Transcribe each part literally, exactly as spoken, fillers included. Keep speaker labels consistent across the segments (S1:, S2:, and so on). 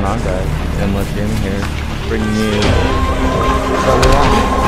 S1: on, guys? Endless Gaming here, bringing you Stardew Valley.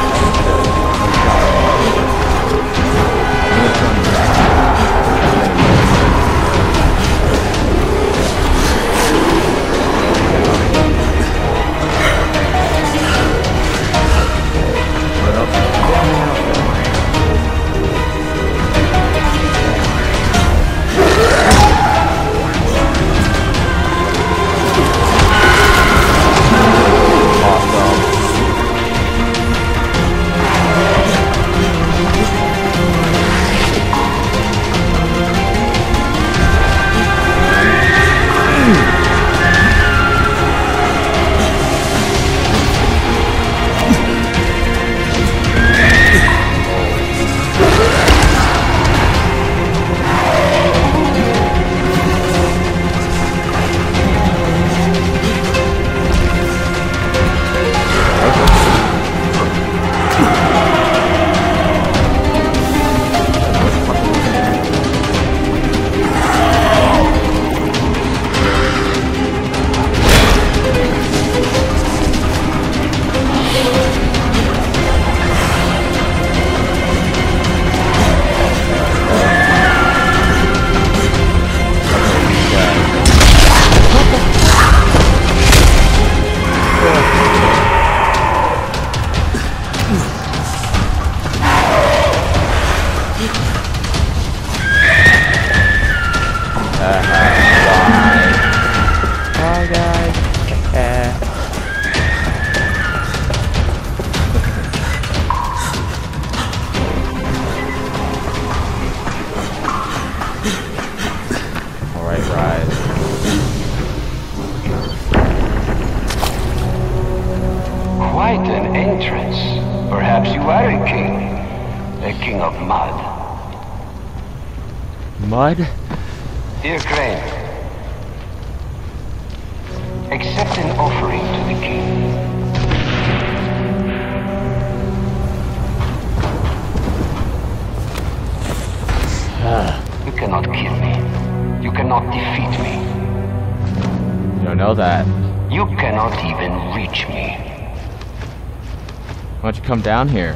S2: Quite an entrance. Perhaps you are a king. A king of mud.
S1: Mud?
S2: Dear Crane, accept an offering to the king. You cannot kill me. You cannot defeat me.
S1: You don't know that.
S2: You cannot even reach me.
S1: Why don't you come down here?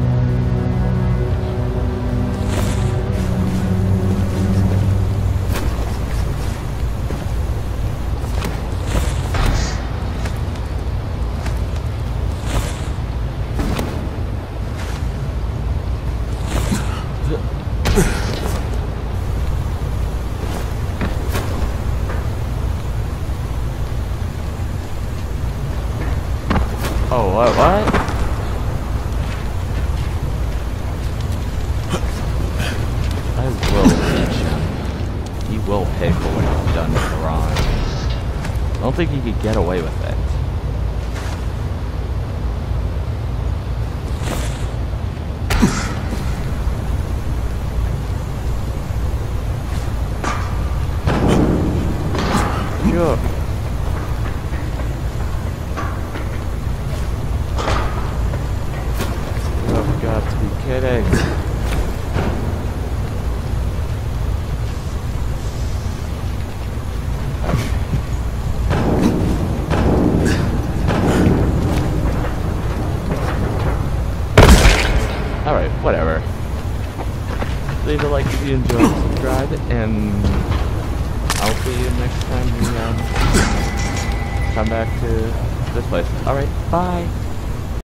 S1: Oh, what, what? I will teach him. He will pay for what he's done with Ron. I don't think he could get away with it. Sure. You've got to be kidding. Alright, whatever. Leave a like if you enjoyed, subscribe, and I'll see you next time we um, come back to this place. Alright, bye!